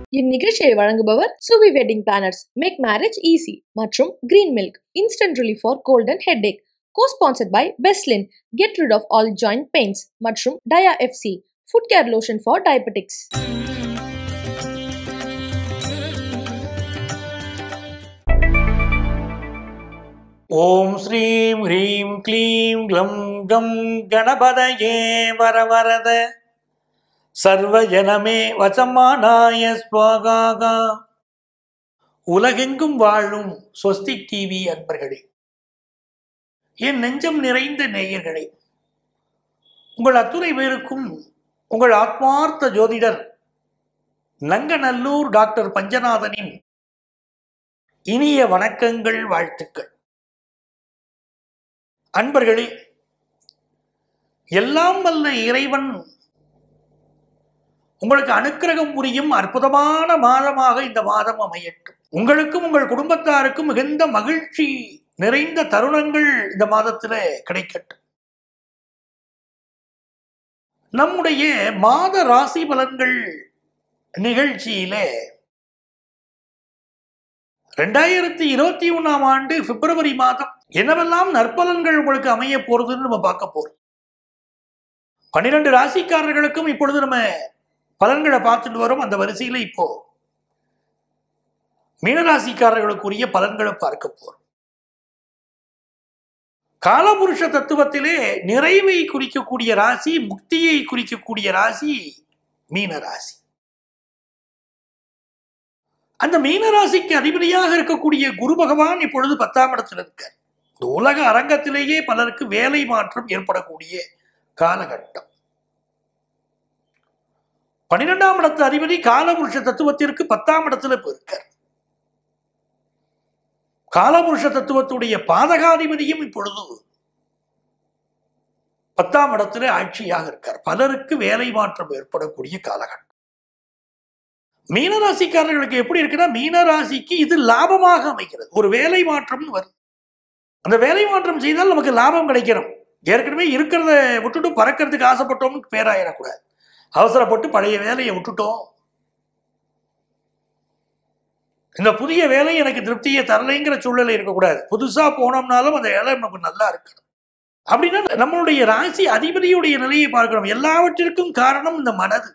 இந்நிகழ்ச்சியை வழங்குபவர் Suvi wedding planners, make marriage easy மற்றும் green milk instant relief for cold and headache. Co-sponsored by Bestlin, get rid of all joint pains மற்றும் Dia FC, foot care lotion for diabetics. ஓம் ஸ்ரீம் ஹ்ரீம் க்ளீம் க்ளம் come கணபதயே வரவரத சர்வஜனமே வசமானாய ஸ்வாகா. உலகெங்கும் வாழும் Swastik TV அன்பர்களே, என் நெஞ்சம் நிறைந்த நேயர்களே, உங்கள் அத்துணை பேருக்கும் உங்கள் ஆத்மார்த்த ஜோதிடர் நங்கநல்லூர் டாக்டர் பஞ்சநாதனின் இனிய வணக்கங்கள், வாழ்த்துக்கள். அன்பர்களே, எல்லாம் வல்ல இறைவன் உங்களுக்கு அனுக்கிரகம் புரியும் அற்புதமான மாதமாக இந்த மாதம் அமையட்டும். உங்களுக்கும் உங்கள் குடும்பத்தாருக்கும் மிகுந்த மகிழ்ச்சி நிறைந்த தருணங்கள் இந்த மாதத்தில் கிடைக்கட்டும். நம்முடைய மாத ராசி பலன்கள் நிகழ்ச்சியில 2021 ஆண்டு பிப்ரவரி மாதம் என்னவெல்லாம் நற்பலன்கள் உங்களுக்கு அமைய போறதுன்னு நம்ம பார்க்க போறோம். 12 ராசிக்காரர்களுக்கும் இப்பொழுது நம்ம பலன்களை பார்த்துட்டு வரோம். அந்த வரிசையில இப்போ மீனராசிக்காரர்களுக்குரிய பலன்களை பார்க்க போறோம். காலபுருஷ தத்துவத்திலே நிறைவை குறிக்கக்கூடிய ராசி, முக்தியை குறிக்கக்கூடிய ராசி மீனராசி. அந்த மீனராசிக்கு அதிபதியாக இருக்கக்கூடிய குரு பகவான் இப்பொழுது 10ஆம் இடத்தில் இருக்கார். இந்த உலக அரங்கத்திலேயே பலருக்கு வேலை மாற்றம் ஏற்படக்கூடிய காலகட்டம். 12ஆம் இடத்து அதிபதி காலபுருஷ தத்துவத்திற்கு 10ஆம் இடத்துல இருக்கார். காலபுருஷ தத்துவத்துடைய பாதகாதிபதியும் இப்பொழுது 10ஆம் இடத்துல ஆட்சியாக இருக்கார். பலருக்கு வேலை மாற்றம் ஏற்படக்கூடிய காலகட்டம். மீனராசிக்காரர்களுக்கு எப்படி இருக்குன்னா, மீனராசிக்கு இது லாபமாக அமைகிறது. ஒரு வேலை மாற்றம்னு வருது. அந்த வேலை மாற்றம் செய்தால் நமக்கு லாபம் கிடைக்கணும். ஏற்கனவே இருக்கிறத விட்டுட்டு பறக்கிறதுக்கு ஆசைப்பட்டோம்னு பேராயிடக்கூடாது. அவசரப்பட்டு பழைய வேலையை விட்டுட்டோம், இந்த புதிய வேலை எனக்கு திருப்தியை தரலைங்கிற சூழ்நிலை இருக்கக்கூடாது. புதுசா போனோம்னாலும் அந்த வேலை நமக்கு நல்லா இருக்கணும். அப்படின்னா நம்மளுடைய ராசி அதிபதியுடைய நிலையை பார்க்கணும். எல்லாவற்றிற்கும் காரணம் இந்த மனது.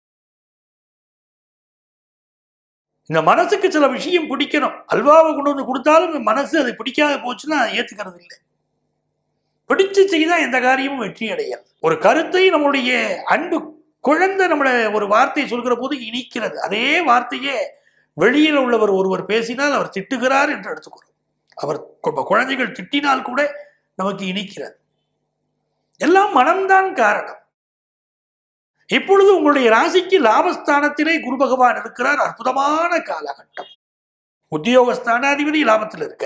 இந்த மனசுக்கு சில விஷயம் பிடிக்கணும். அல்வாவை கொண்டு வந்து கொடுத்தாலும் இந்த மனசு அது பிடிக்காத போச்சுன்னா ஏத்துக்கிறது இல்லை. பிடிச்சு செய்தா எந்த காரியமும் வெற்றி அடையாது. ஒரு கருத்தை நம்மளுடைய அன்பு குழந்தை நம்மளை ஒரு வார்த்தையை சொல்கிற போது இனிக்கிறது. அதே வார்த்தையே வெளியில் உள்ளவர் ஒருவர் பேசினால் அவர் திட்டுகிறார் என்று எடுத்துக்கிறோம். அவர் குழந்தைகள் திட்டினால் கூட நமக்கு இனிக்கிறது. எல்லாம் மனம்தான் காரணம். இப்பொழுது உங்களுடைய ராசிக்கு லாபஸ்தானத்திலே குரு பகவான் இருக்கிறார். அற்புதமான காலகட்டம். உத்தியோகஸ்தானாதிபதி லாபத்தில் இருக்க,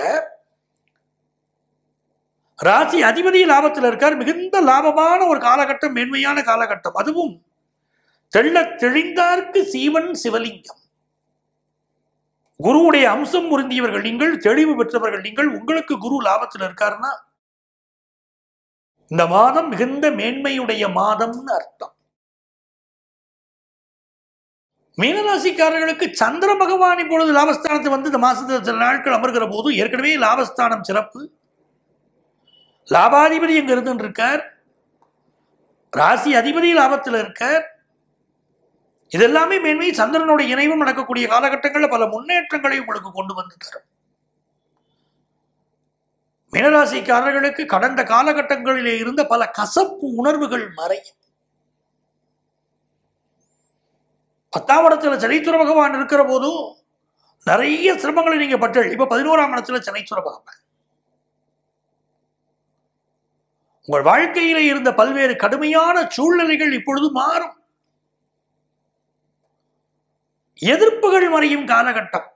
ராசி அதிபதி லாபத்தில் இருக்கார். மிகுந்த லாபமான ஒரு காலகட்டம், மேன்மையான காலகட்டம். அதுவும் தெள்ள தெளிந்தார்க்கு சீவன் சிவலிங்கம். குருவுடைய அம்சம் பொருந்தியவர்கள் நீங்கள், தெளிவு பெற்றவர்கள் நீங்கள். உங்களுக்கு குரு லாபத்தில் இருக்காருன்னா இந்த மாதம் மிகுந்த மேன்மையுடைய மாதம்னு அர்த்தம். மீனராசிக்காரர்களுக்கு சந்திர பகவான் இப்பொழுது லாபஸ்தானத்தை வந்து இந்த மாசத்துல சில நாட்கள் அமர்கிற போது ஏற்கனவே லாபஸ்தானம் சிறப்பு. லாபாதிபதி எங்க இருந்து இருக்கார், ராசி அதிபதி லாபத்தில் இருக்கார். இதெல்லாமே மேன்மை. சந்திரனுடைய இணைவும் நடக்கக்கூடிய காலகட்டங்களில் பல முன்னேற்றங்களை உங்களுக்கு கொண்டு வந்து தரும். மீனராசிக்காரர்களுக்கு கடந்த காலகட்டங்களிலே இருந்த பல கசப்பு உணர்வுகள் மறையும். 10ஆம் இடத்துல சனீஸ்வர பகவான் இருக்கிற போதும் நிறைய சிரமங்களை நீங்க பட்டல். இப்ப 11ஆம் இடத்துல சனீஸ்வர பகவான் உங்கள் வாழ்க்கையில இருந்த பல்வேறு கடுமையான சூழ்நிலைகள் இப்பொழுது மாறும். எதிர்ப்புகள் மறையும் காலகட்டம்.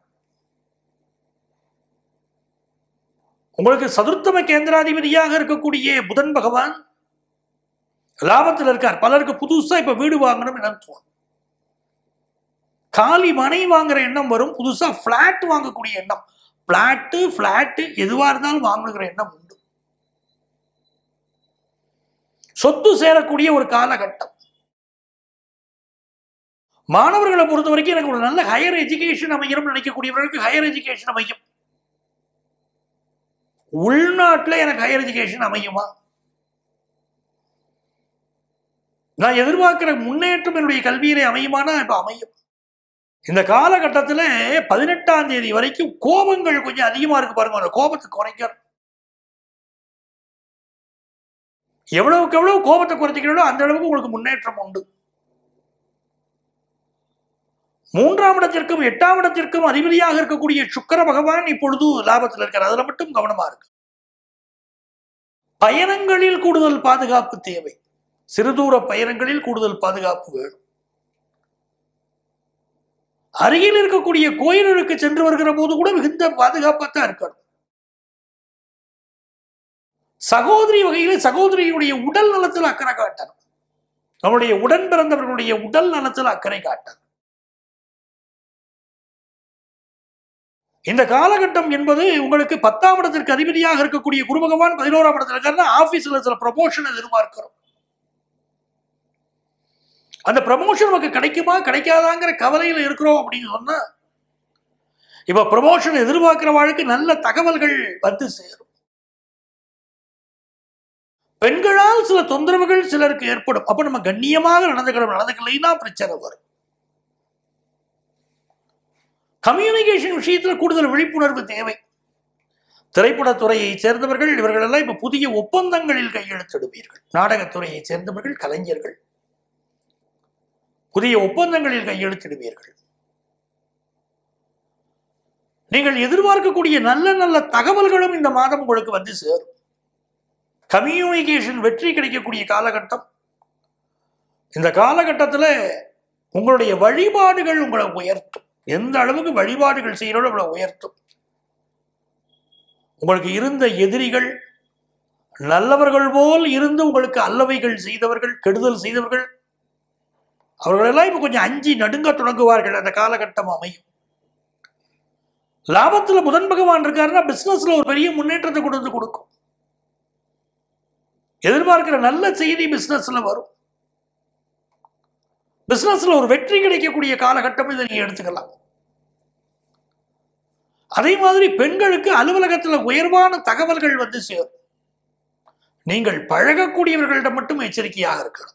உங்களுக்கு சதுர்த்தம கேந்திராதிபதியாக இருக்கக்கூடிய புதன் பகவான் லாபத்தில் இருக்கார். பலருக்கு புதுசா இப்ப வீடு வாங்கணும் எண்ணம் தோணும். காலி மனை வாங்குற எண்ணம் வரும். புதுசா பிளாட் வாங்கக்கூடிய எண்ணம், பிளாட் எதுவா இருந்தாலும் வாங்குகிற எண்ணம் உண்டு. சொத்து சேரக்கூடிய ஒரு காலகட்டம். மாணவர்களை பொறுத்த வரைக்கும் எனக்கு ஒரு நல்ல ஹையர் எஜுகேஷன் அமையும் நினைக்கக்கூடியவர்களுக்கு ஹையர் எஜுகேஷன் அமையும். உள்நாட்டில் எனக்கு ஹையர் எஜுகேஷன் அமையுமா? நான் எதிர்பார்க்கிற முன்னேற்றம் என்னுடைய கல்வியிலே அமையுமானா இப்ப அமையும். இந்த காலகட்டத்தில் 18ஆம் தேதி வரைக்கும் கோபங்கள் கொஞ்சம் அதிகமா இருக்கு பாருங்க. அந்த கோபத்தை குறைக்க எவ்வளவுக்கு எவ்வளவு கோபத்தை குறைச்சிக்கிறீங்களோ அந்த அளவுக்கு உங்களுக்கு முன்னேற்றம் உண்டு. 3ஆம் இடத்திற்கும் 8ஆம் இடத்திற்கும் அதிபதியாக இருக்கக்கூடிய சுக்கிர பகவான் இப்பொழுது லாபத்தில் இருக்கார். அதுல மட்டும் கவனமா இருக்கு. பயணங்களில் கூடுதல் பாதுகாப்பு தேவை. சிறுதூர பயணங்களில் கூடுதல் பாதுகாப்பு வேணும். அருகில் இருக்கக்கூடிய கோயில்களுக்கு சென்று வருகிற போது கூட மிகுந்த பாதுகாப்பாத்தான் இருக்கணும். சகோதரி வகையில் சகோதரியுடைய உடல் நலத்தில் அக்கறை காட்டணும். நம்முடைய உடன் பிறந்தவர்களுடைய உடல் நலத்தில் அக்கறை காட்டணும். இந்த காலகட்டம் என்பது உங்களுக்கு 10ஆம் இடத்திற்கு அதிபதியாக இருக்கக்கூடிய குரு பகவான் 11ஆம் இடத்துல இருக்காருன்னா ஆபீஸ்ல சில ப்ரமோஷன் எதிர்பார்க்கிறோம். அந்த ப்ரமோஷன் நமக்கு கிடைக்குமா கிடைக்காதாங்கிற கவலையில் இருக்கிறோம் அப்படின்னு சொன்னா இப்ப ப்ரமோஷன் எதிர்பார்க்கிற வாழ்க்கை நல்ல தகவல்கள் வந்து சேரும். பெண்களால் சில தொந்தரவுகள் சிலருக்கு ஏற்படும். அப்ப நம்ம கண்ணியமாக நடந்துக்கலைன்னா பிரச்சனை வரும். கம்யூனிகேஷன் விஷயத்தில் கூடுதல் விழிப்புணர்வு தேவை. திரைப்படத்துறையை சேர்ந்தவர்கள் இவர்கள் எல்லாம் இப்ப புதிய ஒப்பந்தங்களில் கையெழுத்திடுவீர்கள். நாடகத்துறையை சேர்ந்தவர்கள் கலைஞர்கள் புதிய ஒப்பந்தங்களில் கையெழுத்திடுவீர்கள். நீங்கள் எதிர்பார்க்கக்கூடிய நல்ல நல்ல தகவல்களும் இந்த மாதம் உங்களுக்கு வந்து சேரும். கம்யூனிகேஷன் வெற்றி கிடைக்கக்கூடிய காலகட்டம். இந்த காலகட்டத்தில் உங்களுடைய வழிபாடுகள் உங்களை உயர்த்தும். எந்த அளவுக்கு வழிபாடுகள் செய்யறோம் உங்களை உயர்த்தும். உங்களுக்கு இருந்த எதிரிகள் நல்லவர்கள் போல் இருந்து உங்களுக்கு அல்லவைகள் செய்தவர்கள் கெடுதல் செய்தவர்கள் அவர்களெல்லாம் இப்ப கொஞ்சம் அஞ்சி நடுங்க தொடங்குவார்கள். அந்த காலகட்டம் அமையும். லாபத்துல புதன் பகவான் இருக்காருன்னா பிசினஸ்ல ஒரு பெரிய முன்னேற்றத்தை கொண்டு வந்து கொடுக்கும். எதிர்பார்க்கிற நல்ல செய்தி பிசினஸ்ல வரும். பிசினஸ்ல ஒரு வெற்றி கிடைக்கக்கூடிய காலகட்டம் இதை நீங்க எடுத்துக்கலாம். அதே மாதிரி பெண்களுக்கு அலுவலகத்தில் உயர்வான தகவல்கள் வந்து சேரும். நீங்கள் பழகக்கூடியவர்களிடம் மட்டும் எச்சரிக்கையாக இருக்கணும்.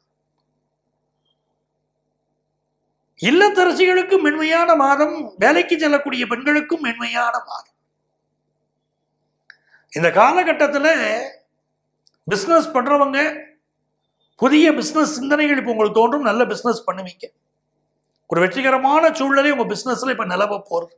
இல்லத்தரசிகளுக்கும் மென்மையான மாதம், வேலைக்கு செல்லக்கூடிய பெண்களுக்கும் மென்மையான மாதம். இந்த காலகட்டத்தில் பிசினஸ் பண்றவங்க புதிய பிசினஸ் சிந்தனைகள் இப்ப உங்களுக்கு தோன்றும். நல்ல பிசினஸ் பண்ணுவீங்க. ஒரு வெற்றிகரமான சூழ்நிலை உங்க பிசினஸ்ல இப்ப நிலவ போறது.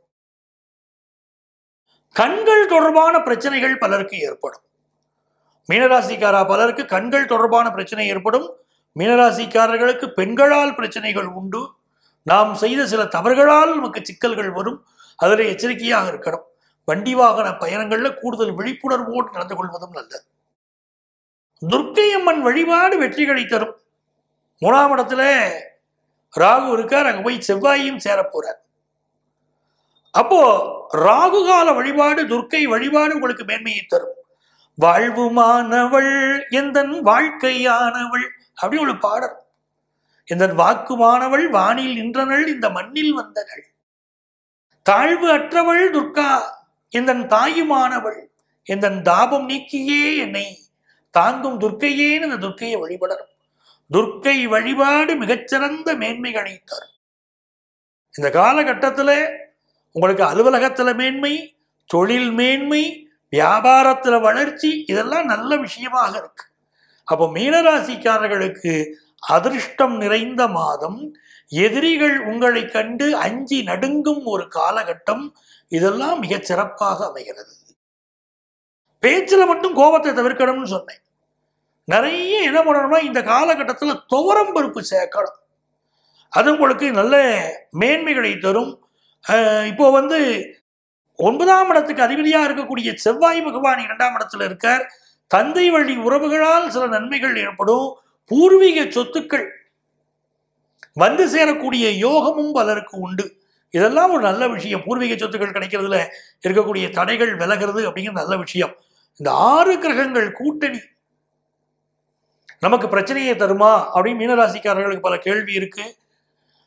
கண்கள் தொடர்பான பிரச்சனைகள் பலருக்கு ஏற்படும். மீனராசிக்காரா பலருக்கு கண்கள் தொடர்பான பிரச்சனை ஏற்படும். மீனராசிக்காரர்களுக்கு பெண்களால் பிரச்சனைகள் உண்டு. நாம் செய்த சில தவறுகளால் நமக்கு சிக்கல்கள் வரும். அதில் எச்சரிக்கையாக இருக்கணும். வண்டி வாகன பயணங்கள்ல கூடுதல் விழிப்புணர்வோடு நடந்து கொள்வதும் நல்லது. துர்க்கை அம்மன் வழிபாடு வெற்றிகளை தரும். 3ஆம் இடத்துல ராகு இருக்கார். அங்க போய் செவ்வாயும் சேர போறார். அப்போ ராகு கால வழிபாடு துர்க்கை வழிபாடு உங்களுக்கு மேன்மையை தரும். வாழ்வுமானவள் எந்தன் வாழ்க்கையானவள் அப்படி ஒரு பாடல். எந்தன் வாக்குமானவள் வானில் நின்றனள் இந்த மண்ணில் வந்தனள். தாழ்வு அற்றவள் துர்கா எந்தன் தாயுமானவள். எந்தன் தாபம் நீக்கியே என்னை தாங்கும் துர்க்கையேன்னு இந்த துர்க்கையை வழிபடணும். துர்க்கை வழிபாடு மிகச்சிறந்த மேன்மைகளை தரும். இந்த காலகட்டத்தில் உங்களுக்கு அலுவலகத்துல மேன்மை, தொழில் மேன்மை, வியாபாரத்துல வளர்ச்சி, இதெல்லாம் நல்ல விஷயமாக இருக்கு. அப்போ மீனராசிக்காரர்களுக்கு அதிர்ஷ்டம் நிறைந்த மாதம். எதிரிகள் உங்களை கண்டு அஞ்சி நடுங்கும் ஒரு காலகட்டம். இதெல்லாம் மிக சிறப்பாக அமைகிறது. பேச்சுல மட்டும் கோபத்தை தவிர்க்கணும்னு சொன்னேன். நிறைய என்ன பண்ணணும்னா இந்த காலகட்டத்தில் துவரம் பருப்பு சேர்க்கணும். அது உங்களுக்கு நல்ல மேன்மைகளை தரும். இப்போ 9ஆம் இடத்துக்கு அதிபதியாக இருக்கக்கூடிய செவ்வாய் பகவான் 2ஆம் இடத்துல இருக்கார். தந்தை வழி உறவுகளால் சில நன்மைகள் ஏற்படும். பூர்வீக சொத்துக்கள் வந்து சேரக்கூடிய யோகமும் பலருக்கு உண்டு. இதெல்லாம் ஒரு நல்ல விஷயம். பூர்வீக சொத்துக்கள் கிடைக்கிறதுல இருக்கக்கூடிய தடைகள் விலகிறது அப்படிங்கிற நல்ல விஷயம். இந்த 6 கிரகங்கள் கூட்டணி நமக்கு பிரச்சனையை தருமா அப்படின்னு மீனராசிக்காரர்களுக்கு பல கேள்வி இருக்கு.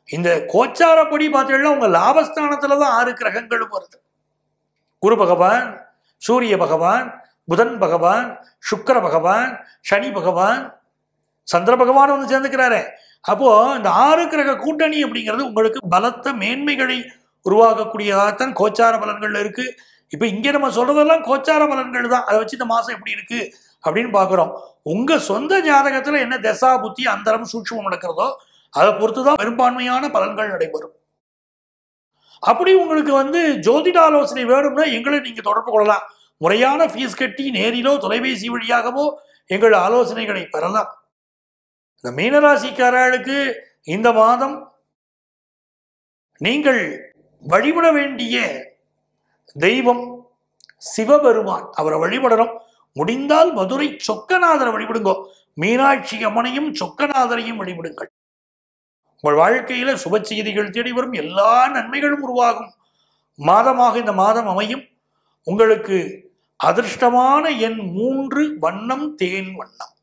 இந்த கோச்சாரப்படி பார்த்தீங்கன்னா உங்க லாபஸ்தானத்துல தான் 6 கிரகங்களும் வருது. குரு பகவான், சூரிய பகவான், புதன் பகவான், சுக்கிர பகவான், சனி பகவான், சந்திர பகவான் வந்து சேர்ந்துக்கிறாரு. அப்போ இந்த 6 கிரக கூட்டணி அப்படிங்கிறது உங்களுக்கு பலத்த மேன்மைகளை உருவாக்கக்கூடியதாகத்தான் கோச்சார பலன்கள் இருக்கு. இப்ப இங்க நம்ம சொல்றதெல்லாம் கோச்சார பலன்கள் தான். அதை வச்சு இந்த மாசம் எப்படி இருக்கு அப்படின்னு பாக்குறோம். உங்க சொந்த ஜாதகத்துல என்ன தசா புத்தி அந்தரம் சூட்சுமம் நடக்கிறதோ அதை பொறுத்துதான் பெரும்பான்மையான பலன்கள் நடைபெறும். அப்படி உங்களுக்கு வந்து ஜோதிட ஆலோசனை வேணும்னா எங்களை நீங்க தொடர்பு கொள்ளலாம். முறையான ஃபீஸ் கட்டி நேரிலோ தொலைபேசி வழியாகவோ எங்கள் ஆலோசனைகளை பெறலாம். இந்த மீனராசிக்காரர்களுக்கு இந்த மாதம் நீங்கள் வழிபட வேண்டிய தெய்வம் சிவபெருமான். அவரை வழிபடணும். முடிந்தால் மதுரை சொக்கநாதரை வழிபடுங்கோ. மீனாட்சி அம்மனையும் சொக்கநாதரையும் வழிபடுங்கள். உங்கள் வாழ்க்கையில சுப செய்திகள் தேடி வரும். எல்லா நன்மைகளும் உருவாகும் மாதமாக இந்த மாதம் அமையும். உங்களுக்கு அதிர்ஷ்டமான எண் 3, வண்ணம் தேன் வண்ணம்.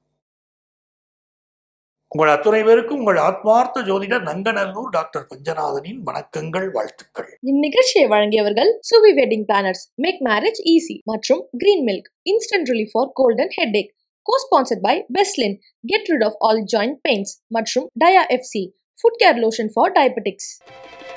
உங்கள் அத்துணை பேருக்கும் உங்கள் ஆத்மார்த்த ஜோதிடர் நங்கநல்லூர் டாக்டர் பஞ்சநாதனின் வணக்கங்கள், வாழ்த்துக்கள். இந்நிகழ்ச்சியை வழங்கியவர்கள் Suvi wedding planners, make marriage easy மற்றும் green milk, instant relief for cold and headache. Co-sponsored by Bestlin, get rid of all joint pains மற்றும் Dia FC, foot care lotion for diabetics.